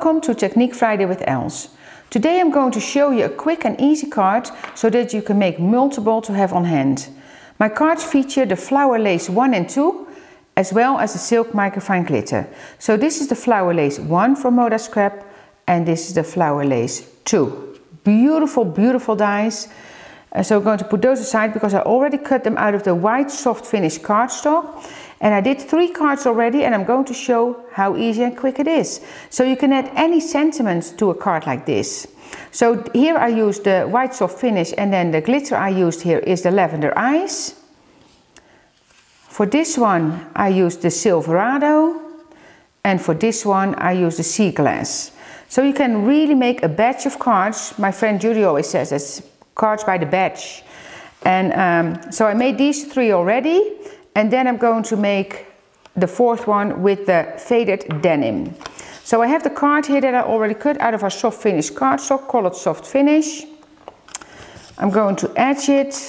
Welcome to Technique Friday with Els. Today I'm going to show you a quick and easy card so that you can make multiple to have on hand. My cards feature the Flower Lace 1 and 2 as well as the Silk Microfine Glitter. So this is the Flower Lace 1 from Moda Scrap and this is the Flower Lace 2. Beautiful, beautiful dies. So I'm going to put those aside because I already cut them out of the white soft finish cardstock. And I did 3 cards already and I'm going to show how easy and quick it is. So you can add any sentiments to a card like this. So here I used the white soft finish and then the glitter I used here is the Lavender Eyes. For this one I used the Silverado and for this one I used the Sea Glass. So you can really make a batch of cards. My friend Judy always says it's cards by the batch. And so I made these 3 already. And then I'm going to make the 4th one with the faded denim. So I have the card here that I already cut out of our soft finish cardstock, colored soft finish. I'm going to edge it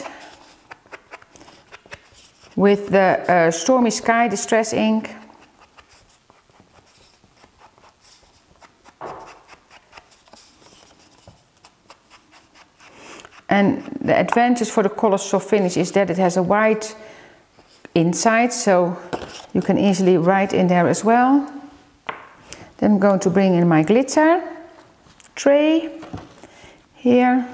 with the Stormy Sky Distress ink. And the advantage for the colored soft finish is that it has a white inside, so you can easily write in there as well. Then I'm going to bring in my glitter tray here,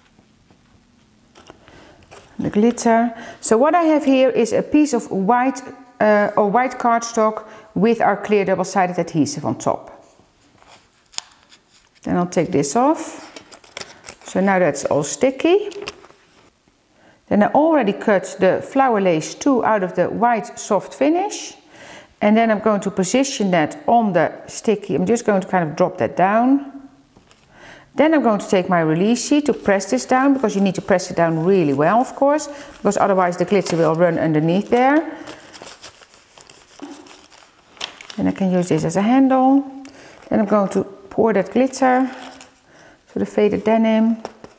the glitter. So what I have here is a piece of white white cardstock with our clear double-sided adhesive on top. Then I'll take this off. So now that's all sticky. Then I already cut the Flower Lace 2 out of the white soft finish. And then I'm going to position that on the sticky. I'm just going to kind of drop that down. Then I'm going to take my release sheet to press this down, because you need to press it down really well, of course, because otherwise the glitter will run underneath there. And I can use this as a handle. Then I'm going to pour that glitter to the faded denim.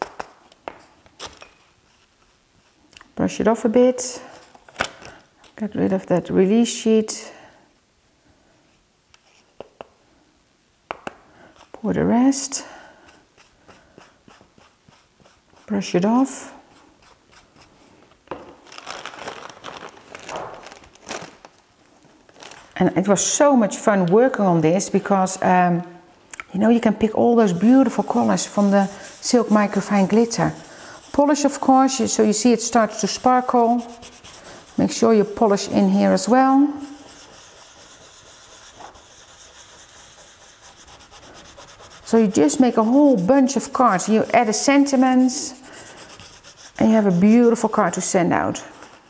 Brush it off a bit, get rid of that release sheet, pour the rest, brush it off. And it was so much fun working on this because you know, you can pick all those beautiful colors from the Silk Microfine Glitter. Polish, of course, so you see it starts to sparkle. Make sure you polish in here as well. So you just make a whole bunch of cards. You add the sentiments and you have a beautiful card to send out.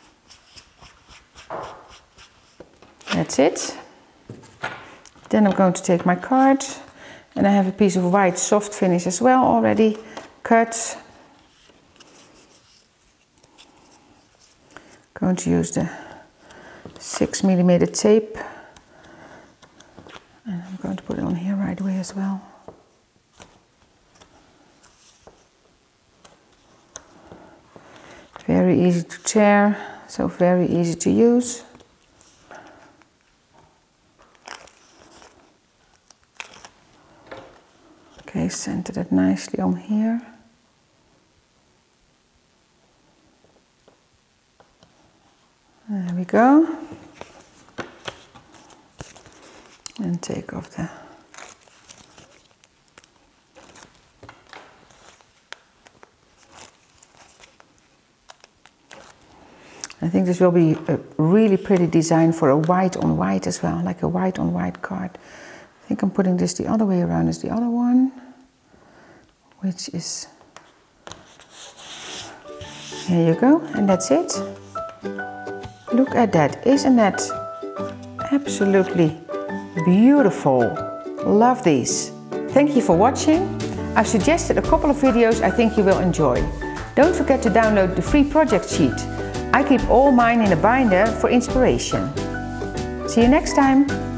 That's it. Then I'm going to take my card and I have a piece of white soft finish as well already cut. Going to use the 6mm tape and I'm going to put it on here right away as well. Very easy to tear, so very easy to use. Okay, center that nicely on here. There we go. And take off the I think this will be a really pretty design for a white on white as well, like a white on white card. I think I'm putting this the other way around as the other one, which is, here you go, and that's it. Look at that, isn't that absolutely beautiful? Love these. Thank you for watching. I've suggested a couple of videos I think you will enjoy. Don't forget to download the free project sheet. I keep all mine in a binder for inspiration. See you next time.